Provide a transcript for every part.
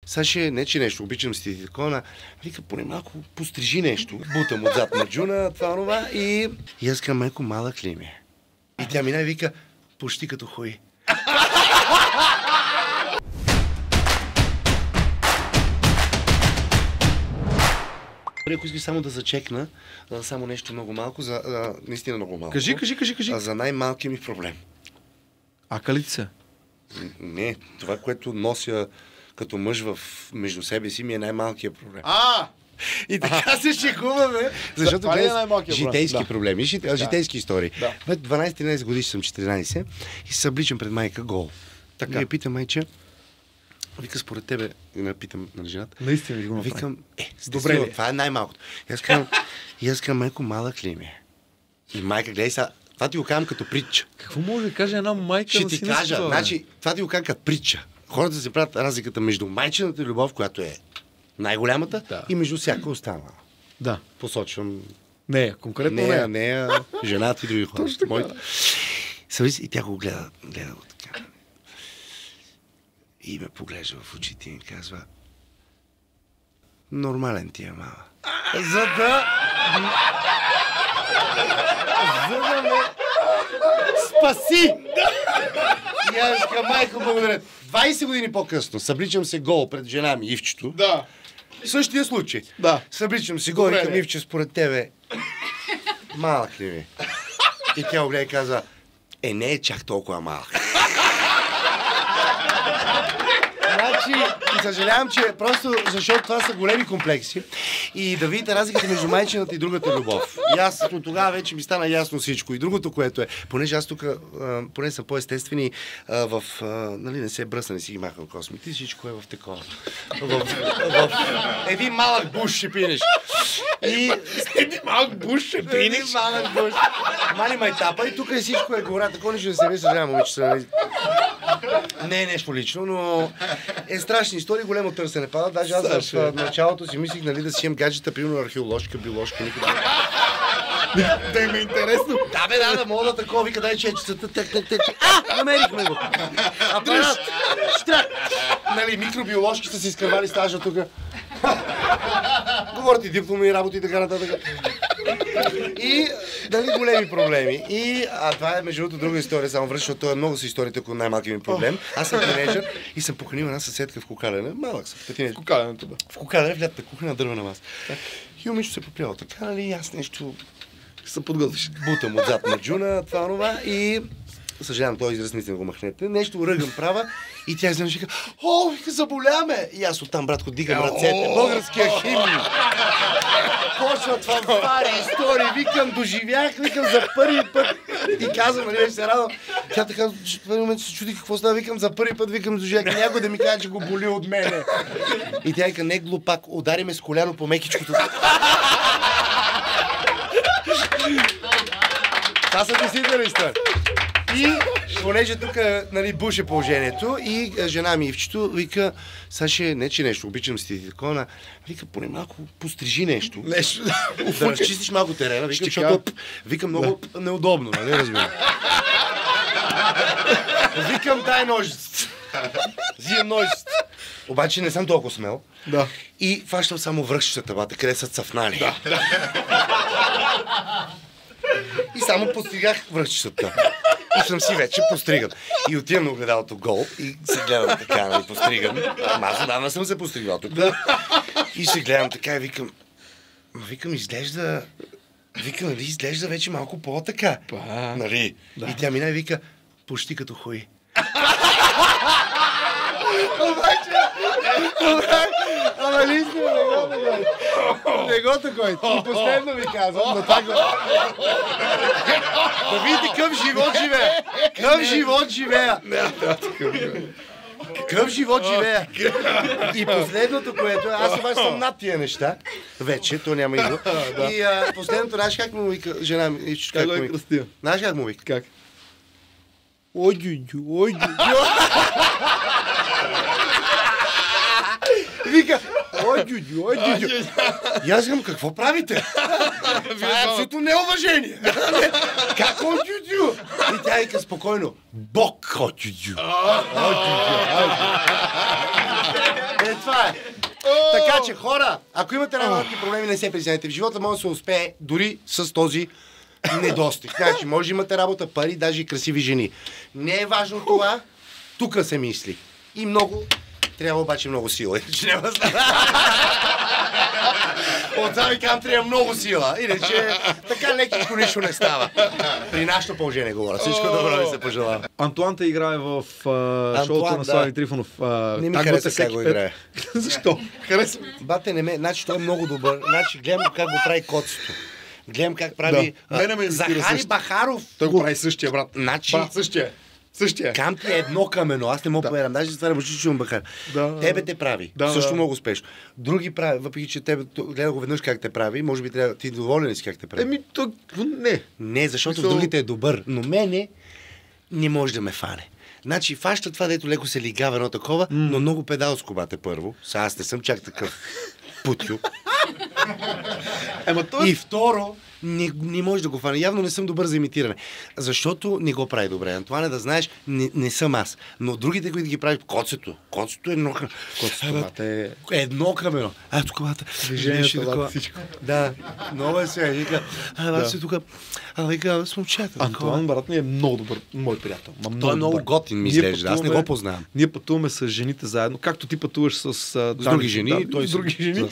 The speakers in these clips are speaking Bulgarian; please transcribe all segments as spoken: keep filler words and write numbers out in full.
Сега ще не че нещо, обичам си ти такова, вика, поне малко пострижи нещо. Бутам отзад на Джуна, това, това и... И аз към майко, малък ли ми е? И тя мина и вика, почти като хои. Ако искаш само да зачекна, само нещо много малко, за, а, наистина много малко. Кажи, кажи, кажи, кажи. А за най-малкият ми проблем. Акалите са? Не, това, което нося като мъж в между себе си, ми е най-малкият проблем. А! И така се шегуваме, защото това ли е най-малкият проблем? житейски Да. проблеми, жите, житейски да. истории. Да. дванайсет-тринайсет години съм, четиринайсет и се събличам пред майка гол. Така. И я питам майче, вика според тебе, и ме питам на жената. Наистина ли го направи? Викам, е, добре ли? това е най-малкото. И аз казвам, и аз казвам, майко, малък ли ми е? И майка, гледай сега, това ти го казвам като притча. Какво може да каже една майка Ще на ти сина си кажа, това, бе? значи, това ти го казвам като притча. Хората се правят разликата между майчината любов, която е най-голямата, Да. и между всяка останала. Да. Посочвам Не, конкретно нея, не. нея, жената и други хора. Точно така. Моите. Съвиси, и тя го гледа, гледа го така. И ме поглежда в очите и ми казва, нормален ти е, мама. За да... За да ме спаси! И аз към майко, благодаря. двайсет години по-късно събличам се гол пред жена ми, Ивчето. Да. Същия случай. Да. Събличам си гол и към Ивче, според тебе, малък ли ми? И тя огледа и каза, е, не е чак толкова малък. Значи, и съжалявам, че просто защото това са големи комплекси и да видите разликата между майчината и другата любов. И аз от тогава вече ми стана ясно всичко. И другото, което е, понеже аз тук, поне са по-естествени, а, в, а, нали, не се бръсна, не си ги махам космите, всичко е в такова. В, в един малък буш ще пинеш. И един малък буш ще пинеш. Един малък буш. Мали майтапа и тук е всичко е гора. Такова нещо да се ви съжалявам, момичета. Не е нещо лично, но е страшни истории, големо търсене пада. Даже аз в началото си мислих, нали, да си имам гаджета, примерно археоложка, биоложка, никъде. Да им е интересно. Да, бе, да, да, мога да такова, вика, дай чечецата, так, так, так. А, намерихме го. Апарат, штрак. Нали, микробиоложки са си изкървали стажа тук. Говорят и дипломни работи и така нататък. И, дали, големи проблеми. И, а това е, между другото, друга история, само връща, защото това е много са историите, ако най-малкият ми проблем. Аз съм тинейджър и съм поканил една съседка в Кокаляне. Малък съм, тинейджър. Кокалянето, да. В Кокаляне, в лятата кухня на дървена маса. И момичето се поплява така, нали, аз нещо Се подготвиш. бутам отзад на Джуна, това, това и... Съжалявам, този израз наистина го махнете. Нещо ръгам права и тя изведнъж вика, о, вика, заболяме! И аз оттам, братко, дигам ръцете. Българския химн. Почват фанфари, истории, викам, доживях, викам за първи път. И казвам, нали, вече се радвам. Тя така, в този момент се чуди какво става, викам, за първи път, викам, доживях. Някой да ми каже, че го боли от мене. И тя вика, не глупак, удари ме с коляно по мекичкото. Това са действително истории. И, понеже тук, нали, буше положението и жена ми Ивчето вика, сега ще не че нещо, обичам си ти такова, вика, поне малко пострижи нещо. Нещо. Да разчистиш малко терена, вика, Ще защото вика много да. Неудобно, нали, разбира. Викам, дай ножицата. Взимам ножицата. Обаче не съм толкова смел. Да. И фащам само връхчетата, бата, къде са цъфнали. Да. И само постригах връхчетата. И съм си вече постриган. И отивам на огледалото гол и се гледам така, нали, постриган. Аз отдавна съм се постригал тук. И се гледам така и викам, ма викам, изглежда, викам, нали, изглежда вече малко по-така. Нали? Да. И тя мина и вика, почти като хои. Обаче, ама наистина, не го такой. Не го такой. И последно ви казвам, но това го... Да видите къв живот живея. Къв живот живея. Къв живот живея. И последното, което... Аз обаче съм над тия неща. Вече, то няма идва. И а, последното, знаеш как му вика жена ми? Как го е кръстил? Знаеш как му вика? Как? Ой, дюдю, ой, дюдю. Вика, ой, дюдю, ой, дюдю. И аз казвам, какво правите? Това е абсолютно неуважение. Как ой, дюдю? И тя вика спокойно, Бог, ой, дюдю. Ой, дюдю, ой, дюдю. Е, това е. Така че, хора, ако имате работни проблеми, не се притеснявайте. В живота може да се успее дори с този недостиг. Значи, може да имате работа, пари, даже и красиви жени. Не е важно това, тук се мисли. И много, трябва обаче много сила. Иначе няма да стане. Отзад ви казвам, трябва много сила. Иначе така лекичко нищо не става. При нашето положение говоря. Всичко добро ви се пожелава. Антуан те играе в а, шоуто Антуан, на да. Слави Трифонов. А, Не ми как хареса бъде как всеки го пет- играе. Защо? Хареса ми. Бате не ме, значи той е много добър. Значи гледам го как го прави коцето. Гледам как прави... Да. Мене ме инспира Захари също. Бахаров. Той го прави същия, брат. Значи... Брат, същия. Същия. Камп е едно към едно. Аз не мога да повярвам. Даже за това не му чувам Бахар. Да. Тебе те прави. Да, Също да. много успешно. Други прави, въпреки че тебе гледа го веднъж как те прави, може би трябва ти доволен ли си как те прави. Еми, то... Не. Не, защото Мисъл- в другите е добър. Но мене не може да ме фане. Значи фаща това, дето леко се лигава едно такова, mm. но много педалско бате първо. Сега аз не съм чак такъв путю. Ема той... И второ, не, не може да го фане. Явно не съм добър за имитиране. Защото не го прави добре. Антуане, да знаеш, не, не съм аз. Но другите, които ги правят, коцето. Коцето е едно към... Коцето, бате, е- Едно към едно. А, тук бата. Движението, Виж, бате, такова. всичко. Да, много е сега. Вика, а, бата Да. си тук. А, вика, с момчета. Антуан, брат ми, е много добър мой приятел. Ма Той е много добър. готин, ми Ние изглежда. Аз не пътуваме- го познавам. Ние пътуваме с жените заедно, както ти пътуваш с, а, С Дани, други жени, да, той с с други жени.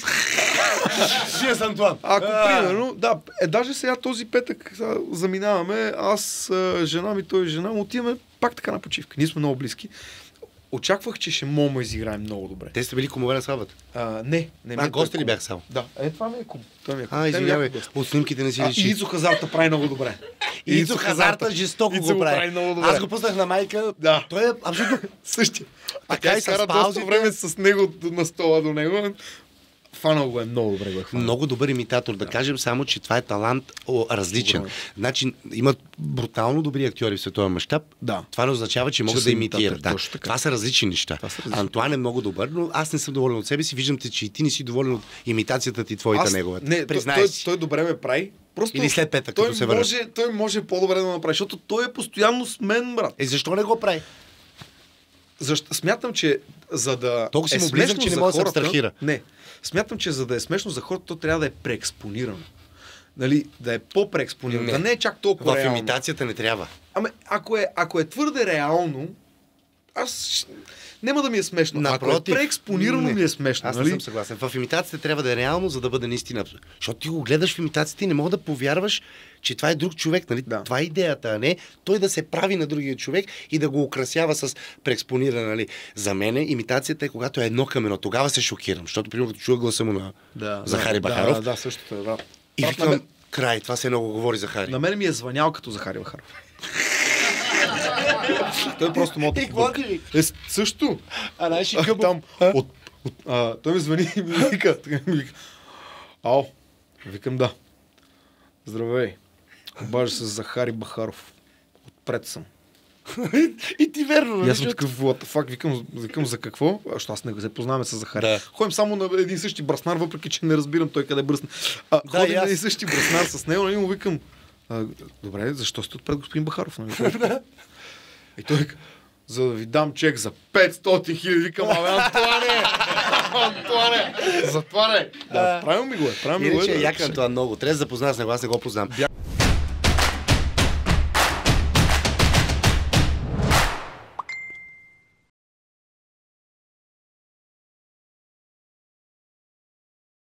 Вие с Антуан. Ако, примерно, да, е, даже сега този петък сега, заминаваме, аз, а, жена ми, той и жена му, отиваме пак така на почивка. Ние сме много близки. Очаквах, че ще Момо изиграем много добре. Те сте били кумове на сватбата. А, не, не ми А, е гости той ли кум. бях само? Да. Е, това ми е кум. Той ми е кум. А, Те ми извинявай, бяха гости. от снимките не си А, и личи. Ицо Хазарта прави много добре. Ицо Хазарта жестоко Ицо го го прави. прави много добре. Аз го пуснах на майка. Да. Той е абсолютно... Същия. Така Така и и с скара паузите. доста време с него на стола до него. Фанал го е много добре. Го е хванал. Много добър имитатор, да кажем, само че това е талант о, различен. Огромен. Значи, имат брутално добри актьори в световен мащаб. Да. Това не означава, че могат са да имитатори, имитират. Да. точно така. Това са различни неща. Това са различни. Антуан е много добър, но аз не съм доволен от себе си. Виждам те, че и ти не си доволен от имитацията ти, твоята Аз- неговата. Не, той, Признай той, си. той добре ме прави. Просто Или след петък, той като се върне. може, той може по-добре да направи, защото той е постоянно с мен, брат. Е, защо не го прави? Защо? Смятам, че за да Толкова си е му близък, смешно че не за може да се хората... абстрахира. Не. Смятам, че за да е смешно за хората, то трябва да е преекспонирано. Нали, да е по-преекспонирано. Не. Да не е чак толкова В реално. имитацията не трябва. Ами, ако е, ако е твърде реално, аз щ- няма да ми е смешно. Напротив. Ако е преекспонирано, Не. ми е смешно. Аз не нали? съм съгласен. В имитацията трябва да е реално, за да бъде наистина. Защото ти го гледаш в имитацията и не мога да повярваш, че това е друг човек. Нали? Да. Това е идеята, а не той да се прави на другия човек и да го украсява с преекспониране. Нали? За мен имитацията е когато е едно към едно. Тогава се шокирам, защото примерно като чуя гласа му на Да, Захари да, Бахаров Да, да, същото е, да. и Брат, викам, на, мен, край, това се много говори Захари. на мен ми е звънял като Захари Бахаров. Той просто мога да И какво ти побърка. ли? Е, с- също. А, знаеш и А, къбо. там, от, от, а, той ми звъни и ми вика, така ми вика. Ало, викам да. Здравей. Обажда се Захари Бахаров. Отпред съм. И ти верно. И нали? аз съм Защото- такъв, what the fuck, викам, викам за какво? Защото аз не се познаваме с Захари. Да. Ходим само на един същи браснар, въпреки че не разбирам той къде бръсне. А, Да, ходим и на аз. един същи браснар с него, нали му викам, а, добре, защо сте отпред господин Бахаров? Нали? И той вика, за да ви дам чек за петстотин хиляди, викам, абе, Антуане! Антуане! Затваряй! Да, правилно ми го е, правилно ми го е. Иначе е да, як пише. Антуан много. Трябва да запозная с него, аз не го познавам.